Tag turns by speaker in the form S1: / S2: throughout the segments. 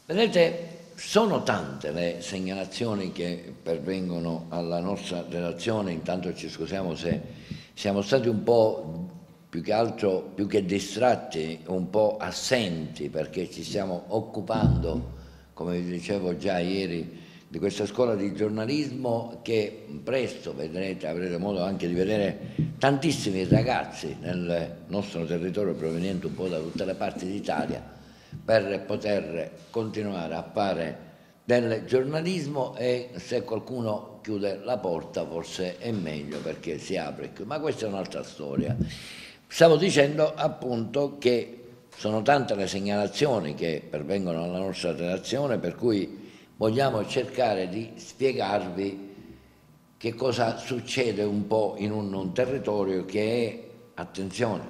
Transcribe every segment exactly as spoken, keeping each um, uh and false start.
S1: Vedete, sono tante le segnalazioni che pervengono alla nostra redazione. Intanto ci scusiamo se siamo stati un po', più che altro, più che distratti, un po' assenti, perché ci stiamo occupando, come vi dicevo già ieri, di questa scuola di giornalismo che presto vedrete, avrete modo anche di vedere tantissimi ragazzi nel nostro territorio provenienti un po' da tutte le parti d'Italia, per poter continuare a fare del giornalismo, e se qualcuno chiude la porta forse è meglio perché si apre, ma questa è un'altra storia. Stavo dicendo appunto che sono tante le segnalazioni che pervengono alla nostra redazione, per cui vogliamo cercare di spiegarvi che cosa succede un po' in un, un territorio che è, attenzione,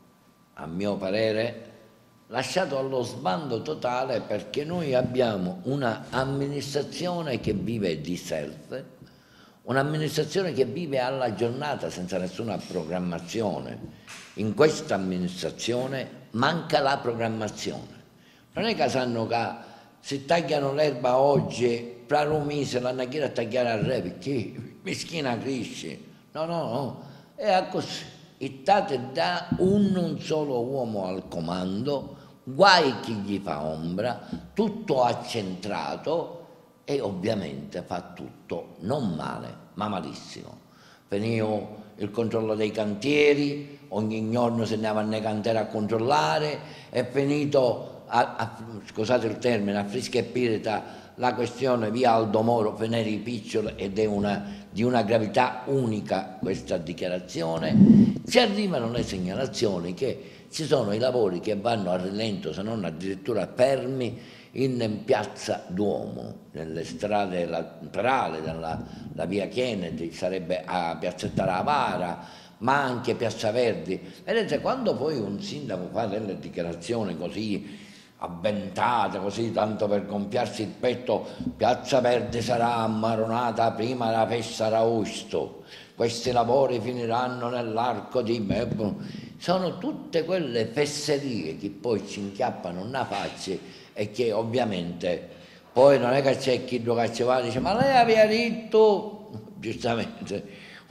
S1: a mio parere, lasciato allo sbando totale, perché noi abbiamo una amministrazione che vive di self, un'amministrazione che vive alla giornata senza nessuna programmazione. In questa amministrazione manca la programmazione. Non è che sanno che si tagliano l'erba oggi, fra un mese l'hanno a tagliare al re perché meschina cresce. No, no, no, è così. Ittate da un, un solo uomo al comando, guai chi gli fa ombra, tutto accentrato, e ovviamente fa tutto non male, ma malissimo. Venivo il controllo dei cantieri, ogni giorno se ne andava nei cantieri a controllare, è finito, a, a, scusate il termine, a frisca e pirita la questione via Aldo Moro, Veneri Picciolo, ed è una, di una gravità unica questa dichiarazione. Ci arrivano le segnalazioni che ci sono i lavori che vanno a rilento, se non addirittura fermi, in piazza Duomo, nelle strade laterali, dalla la via Kennedy, sarebbe a piazzetta Ravara, ma anche piazza Verdi. Vedete, quando poi un sindaco fa delle dichiarazioni così avventate, così tanto per gonfiarsi il petto, piazza Verdi sarà ammaronata prima della festa d'Augusto, questi lavori finiranno nell'arco di... sono tutte quelle fesserie che poi ci inchiappano una faccia, e che ovviamente poi non è che c'è chi lo caccia e dice ma lei aveva detto, giustamente,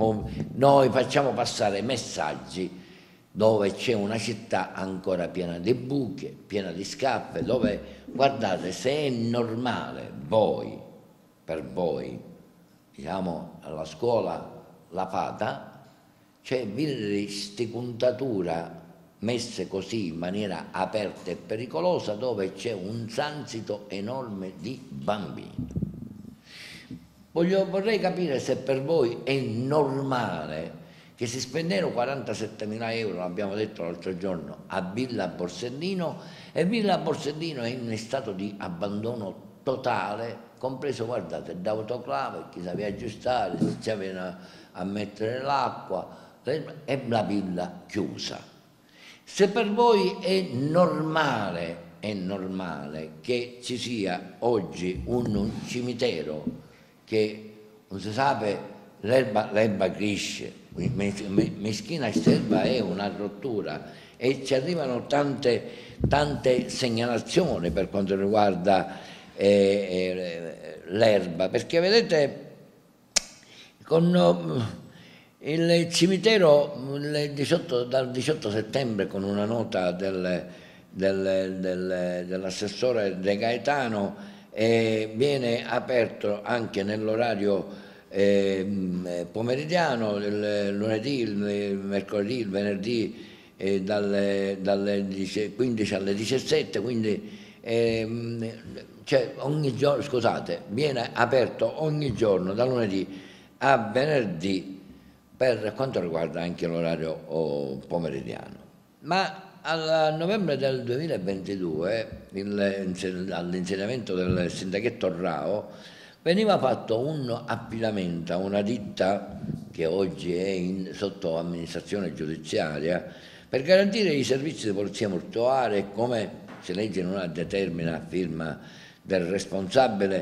S1: noi facciamo passare messaggi dove c'è una città ancora piena di buche, piena di scarpe, dove, guardate, se è normale voi, per voi, diciamo, alla scuola la fata, cioè vedere stipuntatura messe così in maniera aperta e pericolosa, dove c'è un transito enorme di bambini. Voglio, vorrei capire se per voi è normale che si spendano quarantasettemila euro, l'abbiamo detto l'altro giorno, a Villa Borsellino, e Villa Borsellino è in stato di abbandono totale, compreso, guardate, d'autoclave, chi sapeva aggiustare, si c'aveva a mettere l'acqua, e la villa chiusa. Se per voi è normale, è normale che ci sia oggi un, un cimitero che non si sa, l'erba, l'erba cresce, meschina quest'erba è una rottura, e ci arrivano tante, tante segnalazioni per quanto riguarda eh, eh, l'erba, perché vedete, con... il cimitero il diciotto, dal diciotto settembre, con una nota del, del, del, dell'assessore De Gaetano, eh, viene aperto anche nell'orario eh, pomeridiano, il lunedì, il mercoledì, il venerdì, eh, dalle, dalle quindici alle diciassette, quindi eh, cioè ogni giorno, scusate, viene aperto ogni giorno, da lunedì a venerdì, per quanto riguarda anche l'orario pomeridiano. Ma a novembre del duemilaventidue, il, all'insediamento del sindachetto Rao, veniva fatto un affidamento a una ditta che oggi è in, sotto amministrazione giudiziaria, per garantire i servizi di polizia mortuaria, come si legge in una determina firma del responsabile,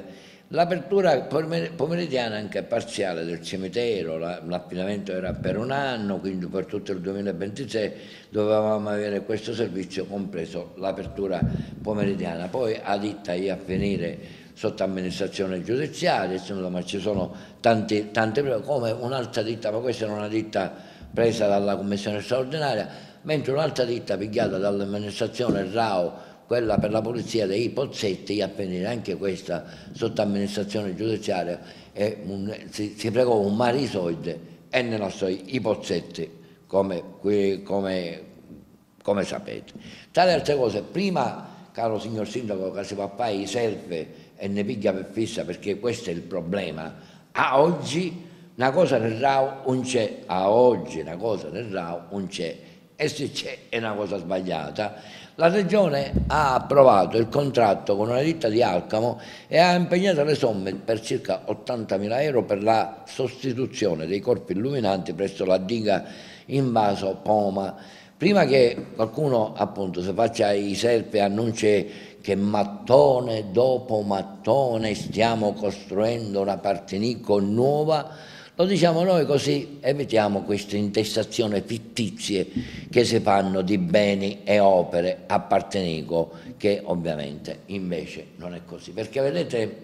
S1: L'apertura pomeridiana anche parziale del cimitero, l'affidamento era per un anno, quindi per tutto il duemilaventisei dovevamo avere questo servizio, compreso l'apertura pomeridiana. Poi a ditta a finire sotto amministrazione giudiziaria, ma ci sono tanti, tante, come un'altra ditta, ma questa era una ditta presa dalla commissione straordinaria, mentre un'altra ditta pigliata dall'amministrazione R A O, quella per la polizia dei Pozzetti, a venire anche questa sotto amministrazione giudiziaria, un, si, si pregò un mare di soldi e nei nostri i Pozzetti, come, come, come sapete. Tra le altre cose, prima, caro signor Sindaco, che si fa fare i serve e ne piglia per fissa, perché questo è il problema, a oggi una cosa nel R A O non c'è, a oggi una cosa nel R A O non c'è, e se c'è è una cosa sbagliata. La Regione ha approvato il contratto con una ditta di Alcamo e ha impegnato le somme per circa ottantamila euro per la sostituzione dei corpi illuminanti presso la diga invaso Poma. Prima che qualcuno appunto si faccia i selfie e annunci che mattone dopo mattone stiamo costruendo una Partinico nuova, lo diciamo noi così evitiamo queste intestazioni fittizie che si fanno di beni e opere a Partinico, che ovviamente invece non è così. Perché vedete,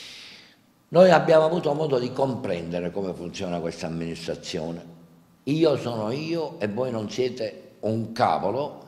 S1: noi abbiamo avuto modo di comprendere come funziona questa amministrazione. Io sono io e voi non siete un cavolo,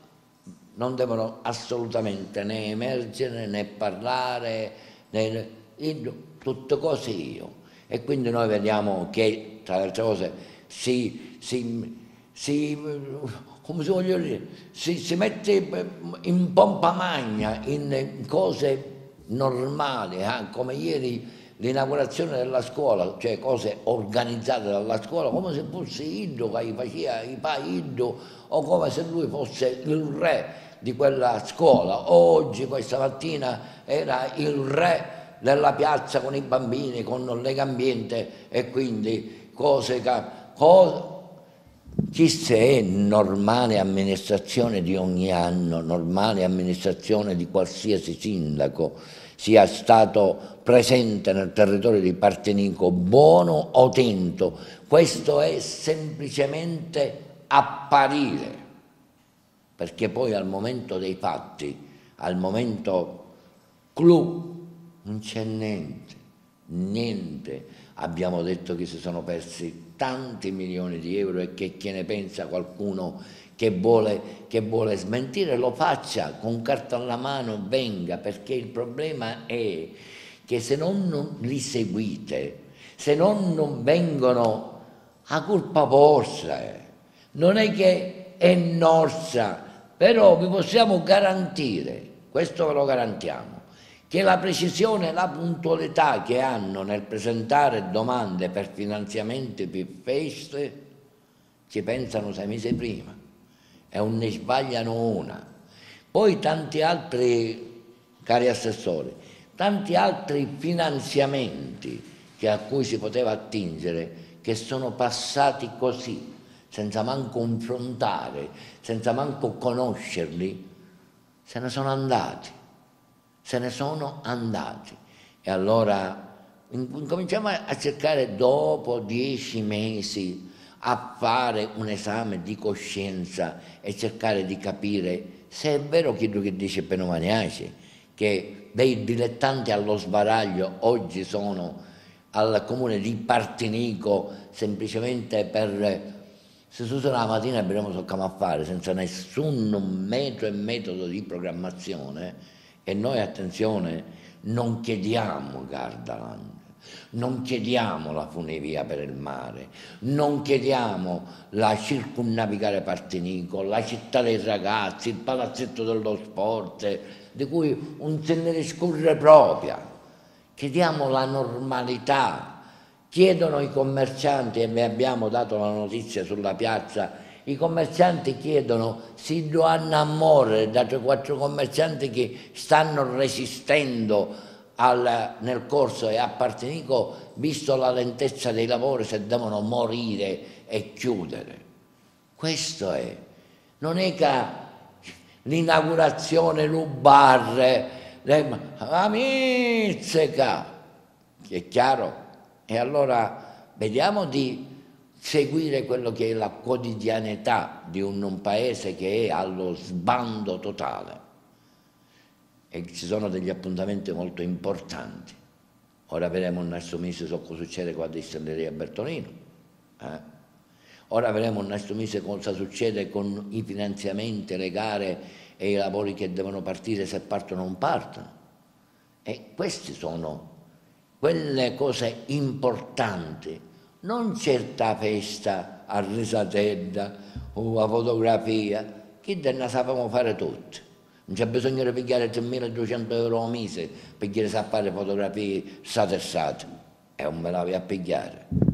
S1: non devono assolutamente né emergere né parlare, né tutte cose io. E quindi noi vediamo che, tra le altre cose, si, si, si, come si, voglio dire, si, si mette in pompa magna in cose normali, eh? Come ieri l'inaugurazione della scuola, cioè cose organizzate dalla scuola, come se fosse Iddo che faceva i pa Iddo, o come se lui fosse il re di quella scuola. Oggi, questa mattina, era il re nella piazza con i bambini, con Legambiente, e quindi cose che... Cose, chissà, è normale amministrazione di ogni anno, normale amministrazione di qualsiasi sindaco sia stato presente nel territorio di Partinico, buono o tento. Questo è semplicemente apparire, perché poi al momento dei fatti, al momento clou, non c'è niente, niente. Abbiamo detto che si sono persi tanti milioni di euro e che chi ne pensa, qualcuno che vuole, che vuole smentire, lo faccia con carta alla mano, venga, perché il problema è che se non, non li seguite, se non, non vengono a colpa vostra, non è che è nostra, però vi possiamo garantire, questo ve lo garantiamo, che la precisione e la puntualità che hanno nel presentare domande per finanziamenti per feste ci pensano sei mesi prima e non ne sbagliano una. Poi tanti altri, cari assessori, tanti altri finanziamenti che a cui si poteva attingere, che sono passati così, senza manco confrontare, senza manco conoscerli, se ne sono andati. Se ne sono andati. E allora incominciamo a cercare dopo dieci mesi a fare un esame di coscienza e cercare di capire se è vero quello che dice Penomaniaci, che dei dilettanti allo sbaraglio oggi sono al comune di Partinico semplicemente per... Se tu la mattina abbiamo toccato a fare senza nessun metro e metodo di programmazione. E noi, attenzione, non chiediamo Gardaland, non chiediamo la funivia per il mare, non chiediamo la circunnavigare Partinico, la città dei ragazzi, il palazzetto dello sport, di cui un se ne discorre propria. Chiediamo la normalità. Chiedono i commercianti, e vi abbiamo dato la notizia sulla piazza, i commercianti chiedono, si hanno a morire da tre quattro commercianti che stanno resistendo al, nel corso e a Partinico, visto la lentezza dei lavori, se devono morire e chiudere. Questo è. Non è che l'inaugurazione, l'ubarre, la mizzica, è chiaro? E allora vediamo di seguire quello che è la quotidianità di un paese che è allo sbando totale. E ci sono degli appuntamenti molto importanti. Ora vedremo il nostro mese so cosa succede con la distilleria Bertolino. Eh? Ora vedremo il nostro mese cosa succede con i finanziamenti, le gare e i lavori che devono partire, se partono o non partono. E queste sono quelle cose importanti, non certa festa a risatella o a fotografia, che ne sappiamo fare tutti. Non c'è bisogno di pigliare tremiladuecento euro al mese per chi sa fare fotografie state e state. E non me la vai a pigliare.